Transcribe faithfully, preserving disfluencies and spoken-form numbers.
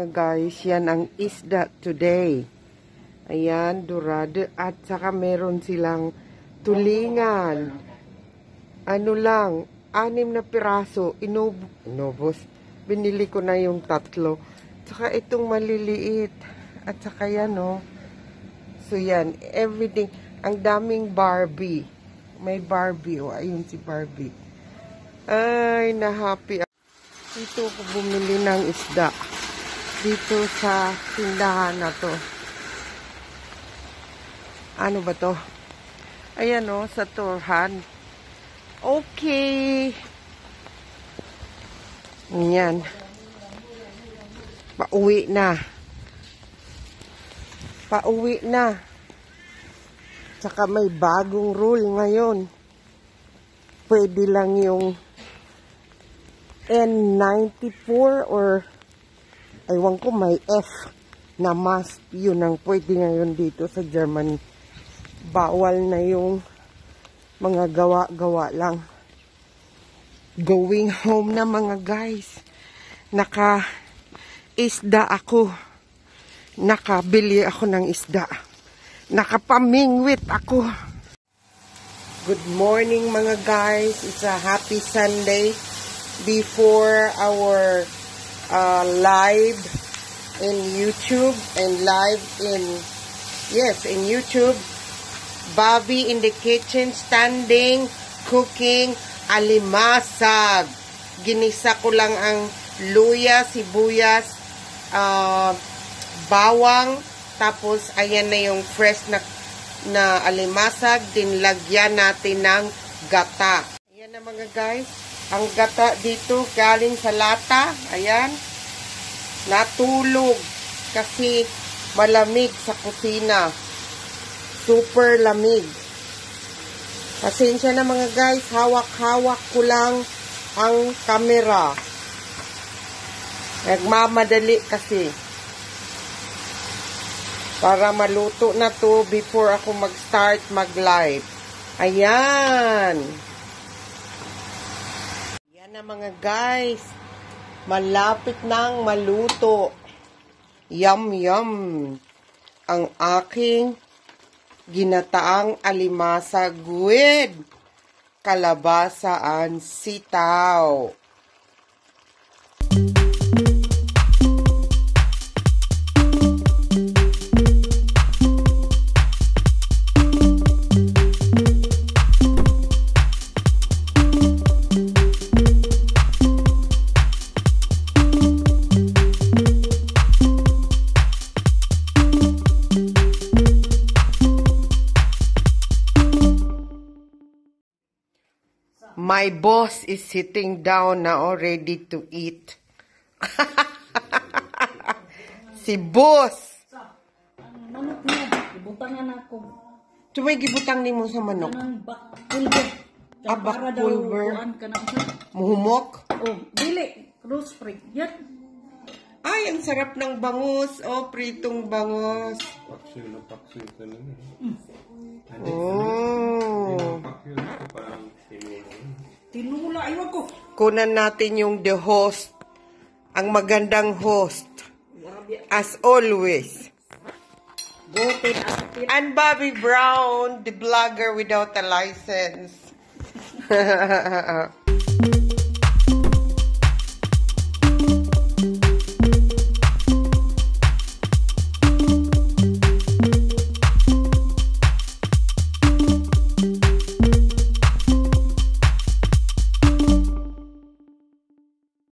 guys, yan ang isda today. Ayan, dorado. At saka meron silang tulingan. Ano lang, anim na piraso. Inob inobos. Binili ko na yung tatlo. Saka itong maliliit. At saka yan, oh. So yan, everything. Ang daming Barbie. May Barbie, oh. Ayun si Barbie. Ay, na-happy. Dito ako bumili ng isda. Dito sa tindahan na to. Ano ba to? Ayan, oh, sa Torhan. Okay. Yan. Pauwi na. Pauwi na. Tsaka may bagong rule ngayon. Pwede lang yung N ninety-four or aywan ko, may F na mask. Yun ang pwede ngayon dito sa Germany. Bawal na yung mga gawa-gawa lang. Going home na mga guys. Naka-isda ako. Nakabili ako ng isda. Nakapamingwit ako. Good morning mga guys. It's a happy Sunday. Before our uh, live in YouTube and live in, yes, in YouTube, Bobby in the kitchen, standing, cooking, alimasag. Ginisa ko lang ang luya, sibuyas, uh, bawang, tapos ayan na yung fresh na, na alimasag, dinlagyan natin ng gata. Ayan na mga guys. Ang gata dito galing sa lata. Ayan. Natulog. Kasi malamig sa kusina. Super lamig. Pasensya na mga guys. Hawak-hawak ko lang ang camera. Nagmamadali kasi. Para maluto na to before ako mag-start mag-live. Ayan. Na mga guys, malapit nang maluto. Yum yum ang aking ginataang alimasag with kalabasa and sitaw. My boss is sitting down now, ready to eat. Si boss. Ang manok mo, gibutangan ako. Tumay gibutang ni mo sa manok. Anong bakpulver. Ah, bakpulver. Muhumok? Oh, dili. Rose spring. Yan. Ay, ang sarap ng bangus. Oh, pritong bangus. Paksil na paksil talaga. Oh. Tinula, aywan ko. Kunan natin yung the host. Ang magandang host. As always. And Bobby Brown, the blogger without a license.